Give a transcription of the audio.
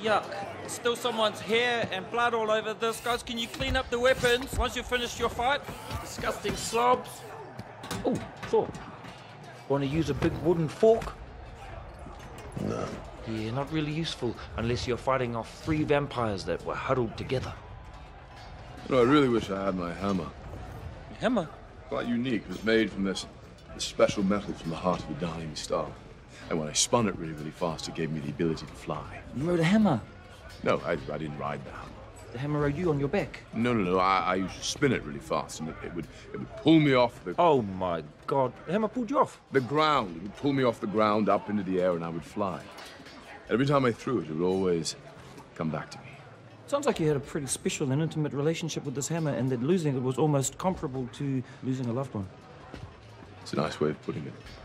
Yuck. Still someone's hair and blood all over this. Guys, can you clean up the weapons once you've finished your fight? Disgusting slobs. Oh, Thor. Want to use a big wooden fork? No. Yeah, not really useful unless you're fighting off 3 vampires that were huddled together. You know, I really wish I had my hammer. Hammer? Quite unique. It was made from this special metal from the heart of a dying star. And when I spun it really, really fast, it gave me the ability to fly. You rode a hammer. No, I didn't ride the hammer. The hammer rode you on your back. No. I used to spin it really fast, and it would pull me off the... Oh, my God. The hammer pulled you off. The ground. It would pull me off the ground up into the air, and I would fly. Every time I threw it, it would always come back to me. Sounds like you had a pretty special and intimate relationship with this hammer, and that losing it was almost comparable to losing a loved one. It's a nice way of putting it.